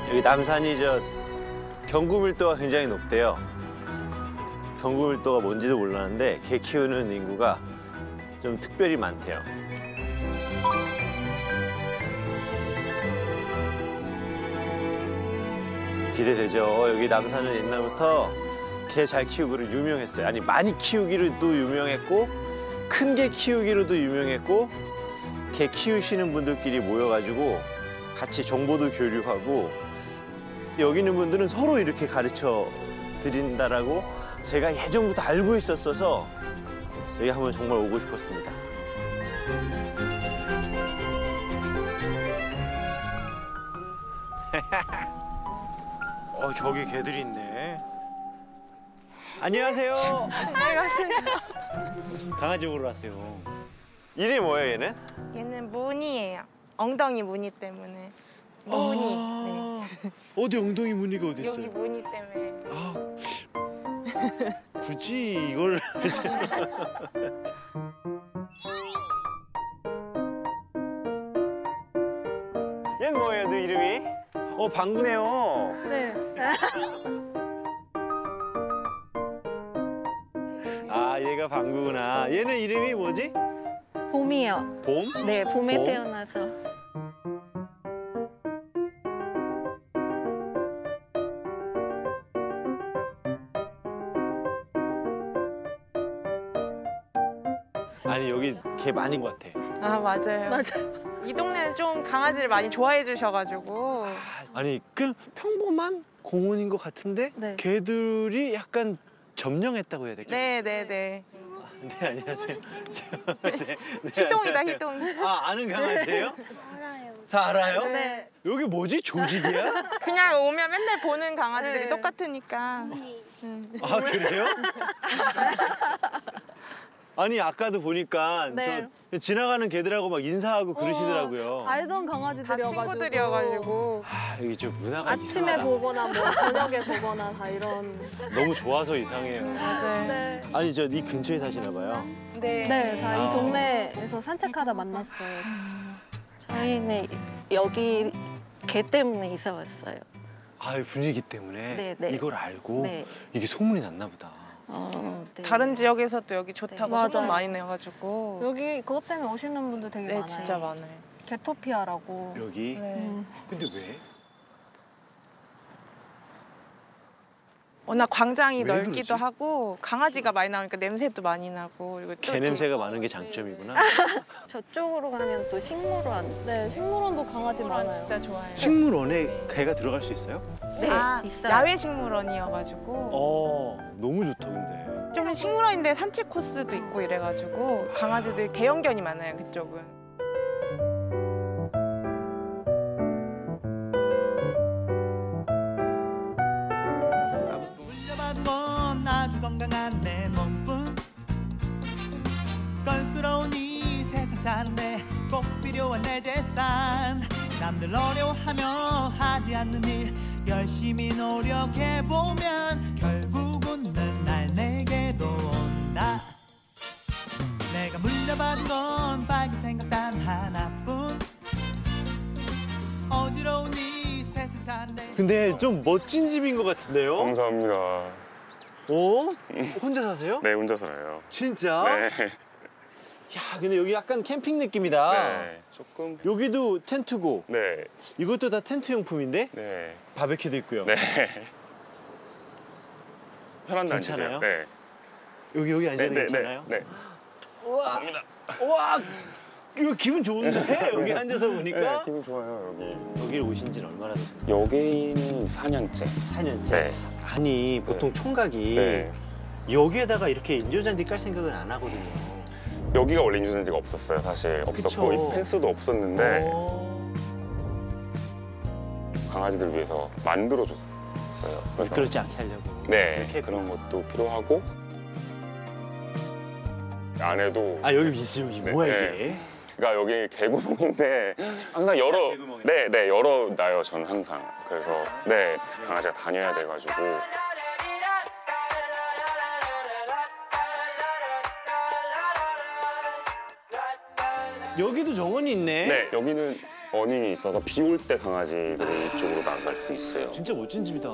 여기 남산이 경구 밀도가 굉장히 높대요. 경구 밀도가 뭔지도 몰랐는데 개 키우는 인구가 좀 특별히 많대요. 기대되죠. 여기 남산은 옛날부터 개 잘 키우기로 유명했어요. 아니 많이 키우기로도 유명했고 큰 개 키우기로도 유명했고 개 키우시는 분들끼리 모여가지고 같이 정보도 교류하고 여기 있는 분들은 서로 이렇게 가르쳐 드린다라고 제가 예전부터 알고 있었어서 여기 한번 정말 오고 싶었습니다. 저기 개들이 있네. 안녕하세요. 안녕하세요. 강아지 보러 왔어요. 이름이 뭐예요, 얘는? 얘는 무늬예요. 엉덩이 무늬 때문에. 무늬. 네. 어디 엉덩이 무늬가 어디 있어요? 여기 무늬 때문에. 굳이 이걸 얘는 뭐예요, 너 이름이? 방구네요. 네. 얘가 방구구나. 얘는 이름이 뭐지? 봄이요. 봄? 네, 봄에 봄? 태어나서. 아니 여기 개 많은 것 같아. 맞아요. 맞아요. 이 동네는 좀 강아지를 많이 좋아해 주셔가지고. 아니 그 평범한 공원인 것 같은데 네. 개들이 약간 점령했다고 해야 될까요? 네네네. 네, 안녕하세요. 네, 희동이다, 희동이. 아는 강아지예요? 알아요. 다 알아요? 네. 여기 뭐지? 조직이야? 그냥 오면 맨날 보는 강아지들이 네. 똑같으니까. 그래요? 아니 아까도 보니까 네. 저 지나가는 개들하고 막 인사하고 그러시더라고요. 알던 다 강아지들이어가지고. 친구들이어가지고. 여기 좀 문화가 아침에 이상하다. 보거나 뭐 저녁에 보거나 다 이런. 너무 좋아서 이상해요. 맞아요. 네. 아니 이 근처에 사시나 봐요. 네. 네, 다 이 동네에서 산책하다 만났어요. 저희는 여기 개 때문에 이사 왔어요. 분위기 때문에 네, 네. 이걸 알고 네. 이게 소문이 났나 보다. 네. 다른 지역에서도 여기 좋다고 네. 소문 맞아요. 많이 내가지고. 여기 그것 때문에 오시는 분들 되게 네, 많아요. 진짜 많아요. 개토피아라고. 여기? 네. 근데 왜? 워낙 광장이 왜 넓기도 그러지? 하고 강아지가 많이 나오니까 냄새도 많이 나고 그리고 또 개 냄새가 많은 게 장점이구나. 저쪽으로 가면 또 식물원. 네, 식물원도 강아지 식물원 많아요. 진짜 좋아해요. 식물원에 개가 들어갈 수 있어요? 네, 있어요. 야외 식물원이어가지고 너무 좋다 근데. 좀 식물원인데 산책 코스도 있고 이래가지고 강아지들 대형견이 많아요 그쪽은. 물려받은 건 아주 건강한 내 몸뿐 껄끄러운 이 세상 사는데 꼭 필요한 내 재산 남들 어려워하며 하지 않는 일 열심히 노력해보면 결국은 날 내게도 온다 내가 물려받은 건 빨간 생각 단 하나뿐 어지러운 이 세상 사는데 근데 좀 멋진 집인 것 같은데요? 감사합니다. 혼자 사세요? 네, 혼자 살아요. 진짜? 네. 야, 근데 여기 약간 캠핑 느낌이다. 네, 조금. 여기도 텐트고 네, 이것도 다 텐트 용품인데 네, 바베큐도 있고요. 네. 편한데 괜찮아요? 앉으세요. 네. 여기 앉아도 네, 괜찮아요? 네. 우와, 감사합니다. 우와, 이거 기분 좋은데 여기 앉아서 보니까. 네, 기분 좋아요, 여기. 여기를 오신 지는 얼마나 되셨나요? 여기는 4년째. 4년째. 네. 아니 보통 총각이 네. 여기에다가 이렇게 인조잔디 깔 생각은 안 하거든요. 여기가 원래 인조잔디가 없었어요, 사실. 없었고, 그쵸. 이 펜스도 없었는데, 어, 강아지들 위해서 만들어줬어요. 그래서 그렇지 않게 하려고. 네, 이렇게 그런 것도 필요하고, 안에도. 여기 있어요. 여기 네, 뭐야 네. 이게? 그러니까 여기 개구멍인데 항상 열어 개구멍이요? 네 열어놔요 저는 항상 그래서 네 강아지가 다녀야 돼가지고 여기도 정원이 있네. 네 여기는 어닝이 있어서 비 올 때 강아지들이 이쪽으로 나갈 수 있어요. 진짜 멋진 집이다.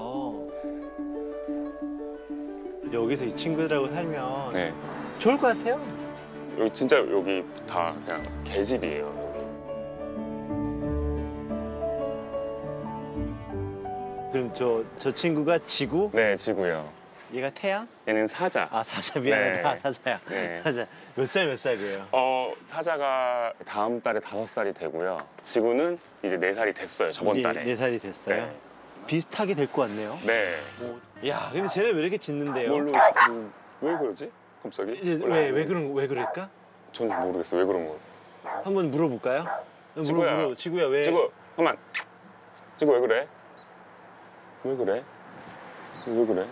여기서 이 친구들하고 살면 네. 좋을 것 같아요. 여기 진짜 여기 다 그냥 개집이에요. 그럼 저 친구가 지구, 네, 지구요. 얘가 태양? 얘는 사자. 아 사자 미안하다. 네. 사자야. 네. 사자 몇 살이에요? 사자가 다음 달에 5살이 되고요. 지구는 이제 4살이 됐어요. 저번 달에. 4살이 됐어요. 네. 비슷하게 될 것 같네요. 네. 야 근데 쟤네 왜 이렇게 짖는데요? 뭘로 왜 그러지? 갑자기? 이제 왜 그럴까? 저는 모르겠어요. 왜 그런 거. 한번 물어볼까요? 지구야. 지구야 왜? 지구, 잠깐만. 지구 왜 그래? 왜 그래? 왜 그래?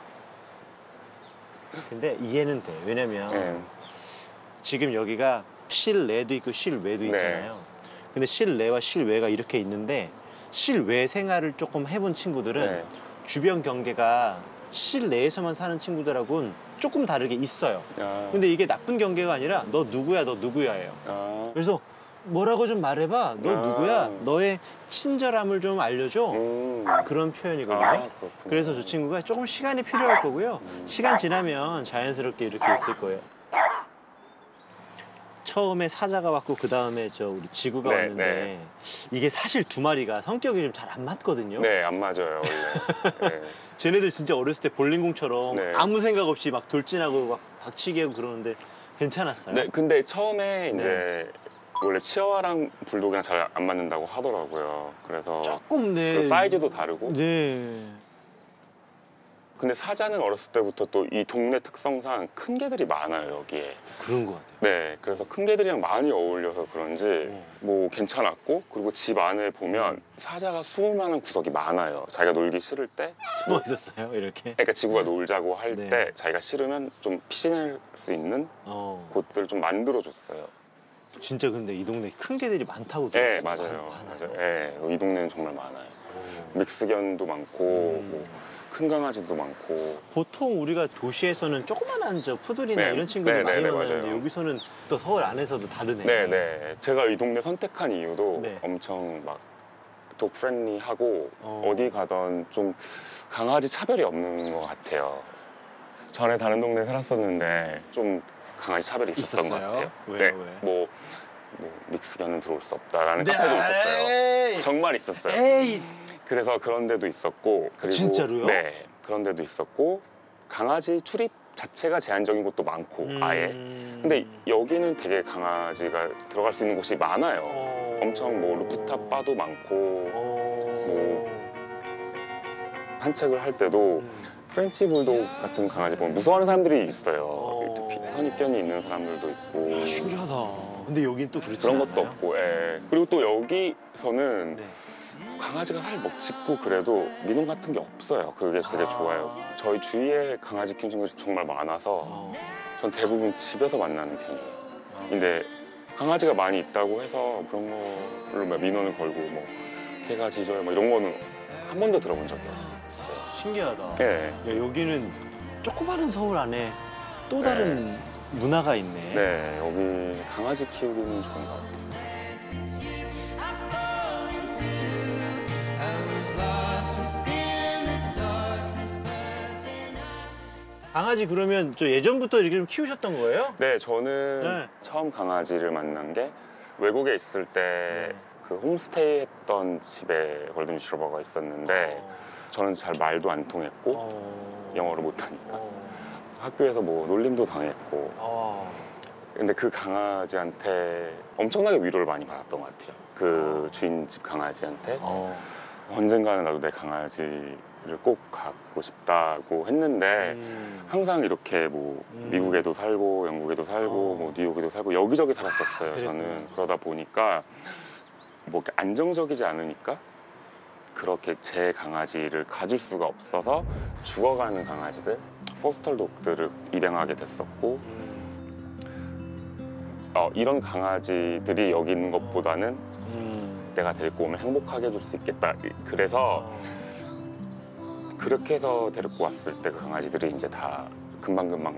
근데 이해는 돼. 왜냐면 네. 지금 여기가 실내도 있고 실외도 네. 있잖아요. 근데 실내와 실외가 이렇게 있는데 실외 생활을 조금 해본 친구들은 네. 주변 경계가 실내에서만 사는 친구들하고는 조금 다르게 있어요. 아, 근데 이게 나쁜 경계가 아니라 너 누구야예요. 아, 그래서 뭐라고 좀 말해봐. 너 아. 누구야? 너의 친절함을 좀 알려줘. 그런 표현이거든요. 아, 그렇구나. 그래서 저 친구가 조금 시간이 필요할 거고요. 시간 지나면 자연스럽게 이렇게 있을 거예요. 처음에 사자가 왔고 그 다음에 우리 지구가 네, 왔는데 네. 이게 사실 두 마리가 성격이 좀 잘 안 맞거든요. 네, 안 맞아요, 원래. 네. 쟤네들 진짜 어렸을 때 볼링공처럼 네. 아무 생각 없이 막 돌진하고 막 박치기 하고 그러는데 괜찮았어요. 네, 근데 처음에 이제 원래 치아와랑 불독이랑 잘 안 맞는다고 하더라고요. 그래서 조금 그 사이즈도 다르고. 네. 근데 사자는 어렸을 때부터 또 이 동네 특성상 큰 개들이 많아요, 여기에. 그런 것 같아요. 네, 그래서 큰 개들이랑 많이 어울려서 그런지 뭐 괜찮았고, 그리고 집 안에 보면 사자가 숨을 만한 구석이 많아요. 자기가 놀기 싫을 때. 숨어 있었어요, 이렇게. 그러니까 지구가 놀자고 할 네. 때 자기가 싫으면 좀 피신할 수 있는 곳들을 좀 만들어줬어요. 진짜 근데 이 동네 큰 개들이 많다고 네, 들었어요. 맞아요. 많아요. 네, 이 동네는 정말 많아요. 믹스견도 많고, 뭐 큰 강아지도 많고. 보통 우리가 도시에서는 조그만한 푸들이나 네. 이런 친구들 네, 많이 네, 네, 만나는데 맞아요. 여기서는 또 서울 안에서도 다르네. 네, 네. 제가 이 동네 선택한 이유도 네. 엄청 막 독 프렌리하고 어. 어디 가던 좀 강아지 차별이 없는 것 같아요. 전에 다른 동네에 살았었는데 좀 강아지 차별이 있었던 것 있었어요? 같아요. 왜요, 네, 왜? 뭐 믹스견은 들어올 수 없다라는 네, 카페도 있었어요. 에이. 정말 있었어요. 에이. 그래서 그런 데도 있었고, 그리고 진짜로요? 네, 그런 데도 있었고, 강아지 출입 자체가 제한적인 곳도 많고 아예. 근데 여기는 되게 강아지가 들어갈 수 있는 곳이 많아요. 엄청 뭐 루프탑 바도 많고, 뭐 산책을 할 때도 프렌치 불독 같은 강아지 보면 무서워하는 사람들이 있어요. 선입견이 있는 사람들도 있고. 신기하다. 근데 여긴 또 그렇지 그런 것도 않아요? 없고, 예. 그리고 또 여기서는 네. 강아지가 살 짖고 그래도 민원 같은 게 없어요. 그게 되게 좋아요. 저희 주위에 강아지 키우는 친구들이 정말 많아서 전 대부분 집에서 만나는 편이에요. 근데 강아지가 많이 있다고 해서 그런 걸로 막 민원을 걸고 뭐 개가 짖어요 뭐 이런 거는 한 번도 들어본 적이 없어요. 신기하다. 네. 야, 여기는 조그마한 서울 안에 또 다른 문화가 있네. 네, 여기 강아지 키우기는 좋은 것 같아요. 강아지 그러면 예전부터 이렇게 좀 키우셨던 거예요? 네, 저는 네. 처음 강아지를 만난 게 외국에 있을 때 그 홈스테이 했던 집에 골든 리트리버가 있었는데 저는 잘 말도 안 통했고 영어를 못하니까 학교에서 뭐 놀림도 당했고 근데 그 강아지한테 엄청나게 위로를 많이 받았던 것 같아요. 그 주인 집 강아지한테 언젠가는 나도 내 강아지를 꼭 갖고 싶다고 했는데 항상 이렇게 뭐 미국에도 살고 영국에도 살고 뭐 뉴욕에도 살고 여기저기 살았었어요. 저는 그러다 보니까 뭐 이렇게 안정적이지 않으니까 그렇게 제 강아지를 가질 수가 없어서 죽어가는 강아지들, 포스터 독들을 입양하게 됐었고 이런 강아지들이 여기 있는 것보다는 내가 데리고 오면 행복하게 해줄 수 있겠다. 그래서 그렇게 해서 데리고 왔을 때 그 강아지들이 이제 다 금방금방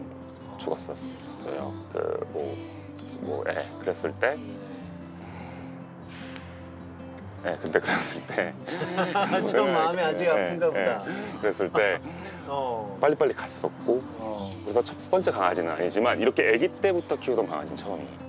죽었었어요. 그랬을 때 네, 그때 그랬을 때 좀 마음이 아직 네, 아픈가 보다. 그랬을 때 빨리빨리 갔었고 그래서 첫 번째 강아지는 아니지만 이렇게 아기 때부터 키우던 강아지는 처음이에요.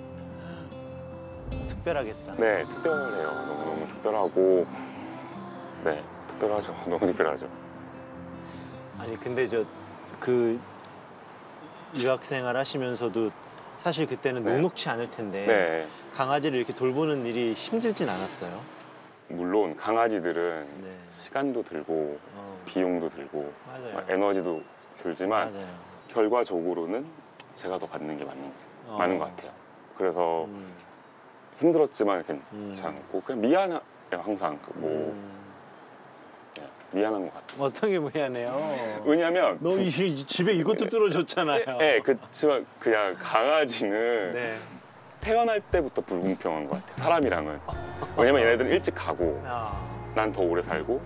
특별하겠다. 네, 특별해요. 너무너무 특별하고 네, 특별하죠. 너무 특별하죠. 아니 근데 저 그 유학생활 하시면서도 사실 그때는 네. 녹록치 않을 텐데 네, 강아지를 이렇게 돌보는 일이 힘들진 않았어요. 물론 강아지들은 네. 시간도 들고 비용도 들고 맞아요. 에너지도 들지만 맞아요. 결과적으로는 제가 더 받는 게 많은 것 같아요. 그래서 음, 힘들었지만 괜찮고 그냥 미안해요 항상 뭐 네, 미안한 것 같아요. 어떤 게 미안해요? 왜냐면 너 집에 이것도 뚫어줬잖아요. 네, 그렇지만 그냥 강아지는 네. 태어날 때부터 불공평한 것 같아요. 사람이랑은. 왜냐면 얘네들은 일찍 가고 난 더 오래 살고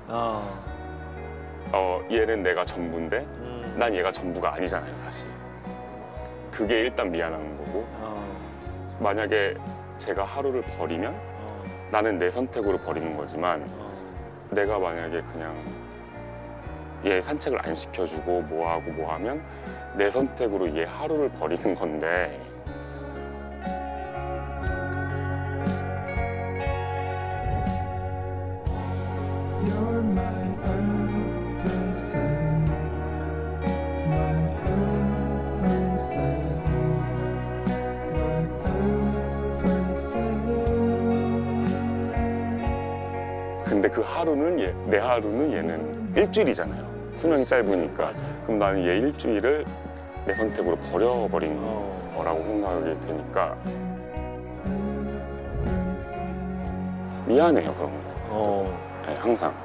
얘는 내가 전부인데 난 얘가 전부가 아니잖아요 사실. 그게 일단 미안한 거고 만약에 제가 하루를 버리면 나는 내 선택으로 버리는 거지만 내가 만약에 그냥 얘 산책을 안 시켜주고 뭐하고 뭐하면 내 선택으로 얘 하루를 버리는 건데 You're my everything, my everything, my everything. 근데 그 하루는 내 하루는 얘는 일주일이잖아요. 수명이 짧으니까. 그럼 나는 얘 일주일을 내 선택으로 버려버린 거라고 생각이 되니까 미안해요 그런 거. 네, 항상.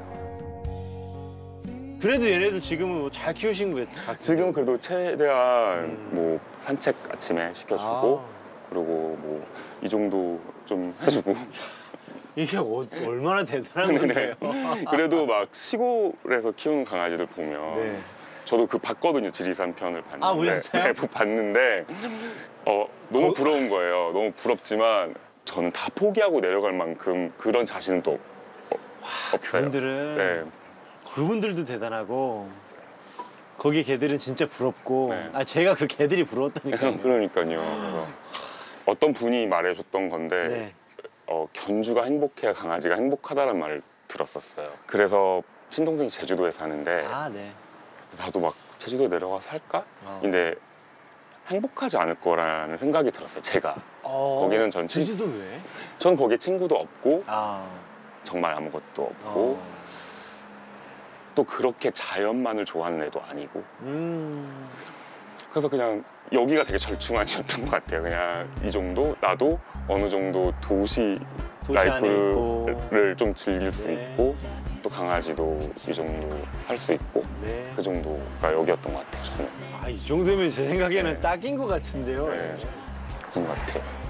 그래도 얘네들 지금은 뭐 잘 키우신 거예요? 지금 그래도 최대한 뭐 산책 아침에 시켜주고 그리고 뭐 이 정도 좀 해주고 이게 얼마나 대단한 건데요? 그래도 막 시골에서 키우는 강아지들 보면 네. 저도 그 봤거든요. 지리산 편을 봤는데 아, 보셨어요? 네, 봤는데 너무 부러운 거예요. 너무 부럽지만 저는 다 포기하고 내려갈 만큼 그런 자신도 없어요. 그분들은 네. 그분들도 대단하고 거기 개들은 진짜 부럽고 네. 제가 그 개들이 부러웠다니까요. 그러니까요. 그래서 어떤 분이 말해줬던 건데 네. 견주가 행복해야 강아지가 행복하다는 말을 들었었어요. 그래서 친동생이 제주도에 사는데 네. 나도 막 제주도에 내려가서 살까? 근데 행복하지 않을 거라는 생각이 들었어요. 제가. 거기는 제주도 왜? 전 거기에 친구도 없고 아. 정말 아무것도 없고 또 그렇게 자연만을 좋아하는 애도 아니고 그래서 그냥 여기가 되게 절충안이었던 것 같아요. 그냥 이 정도 나도 어느 정도 도시 안에 있고. 라이프를 좀 즐길 수 네. 있고 또 강아지도 이 정도 살 수 있고 네. 그 정도가 여기였던 것 같아요. 저는 이 정도면 제 생각에는 네. 딱인 것 같은데요. 네. 그런 것 같아요.